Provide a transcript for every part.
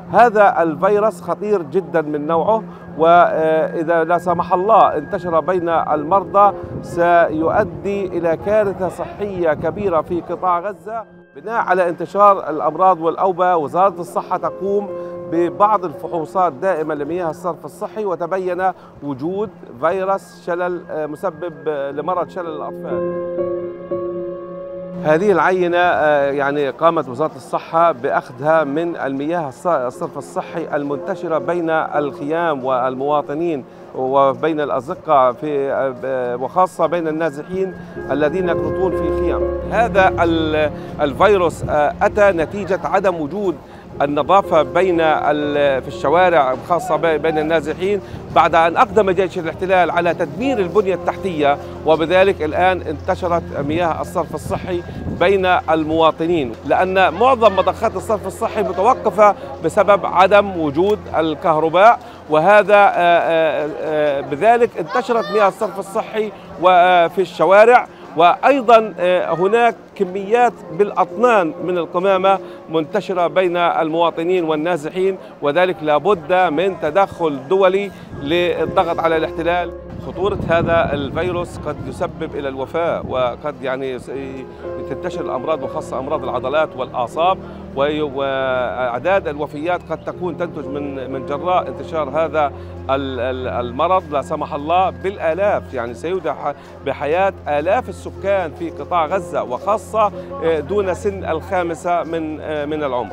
هذا الفيروس خطير جدا من نوعه، وإذا لا سمح الله انتشر بين المرضى سيؤدي إلى كارثة صحية كبيرة في قطاع غزة. بناء على انتشار الأمراض والأوبئة، وزارة الصحة تقوم ببعض الفحوصات دائمة لمياه الصرف الصحي، وتبين وجود فيروس شلل مسبب لمرض شلل الأطفال. هذه العينة يعني قامت وزارة الصحة بأخذها من المياه الصرف الصحي المنتشرة بين الخيام والمواطنين وبين الأزقة وخاصة بين النازحين الذين يقنطون في خيام. هذا الفيروس أتى نتيجة عدم وجود النظافة في الشوارع خاصة بين النازحين، بعد أن أقدم جيش الاحتلال على تدمير البنية التحتية، وبذلك الآن انتشرت مياه الصرف الصحي بين المواطنين، لأن معظم مضخات الصرف الصحي متوقفة بسبب عدم وجود الكهرباء، وهذا بذلك انتشرت مياه الصرف الصحي وفي الشوارع. وأيضا هناك كميات بالأطنان من القمامة منتشرة بين المواطنين والنازحين، وذلك لابد من تدخل دولي للضغط على الاحتلال. خطورة هذا الفيروس قد يسبب إلى الوفاة، وقد يعني تنتشر الأمراض وخاصة أمراض العضلات والأعصاب، وأعداد الوفيات قد تكون تنتج من جراء انتشار هذا المرض لا سمح الله بالآلاف، يعني سيودع بحياة آلاف السكان في قطاع غزة، وخاصة دون سن الخامسة من العمر.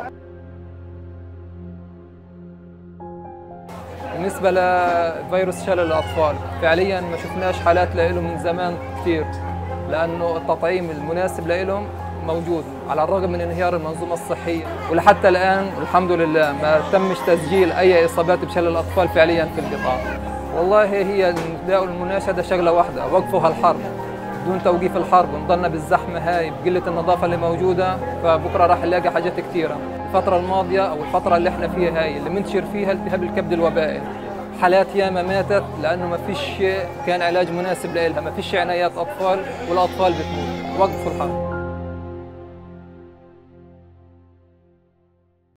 بالنسبة لفيروس شلل الأطفال، فعليا ما شفناش حالات لهم من زمان كثير، لأنه التطعيم المناسب لهم موجود على الرغم من انهيار المنظومة الصحية، ولحتى الآن الحمد لله ما تمش تسجيل أي إصابات بشلل الأطفال فعليا في القطاع. والله هي النداء والمناشدة شغلة واحدة، وقفوا هالحرب بدون توقيف الحرب، ونضلنا بالزحمة هاي بقلة النظافة اللي موجودة، فبكرة راح نلاقي حاجات كثيرة. الفترة الماضية أو الفترة اللي احنا فيها هاي اللي منتشر فيها التهاب الكبد الوبائي، حالات ياما ماتت لأنه ما فيش كان علاج مناسب لها، ما فيش عنايات أطفال والأطفال بتموت. وقفوا الحرب.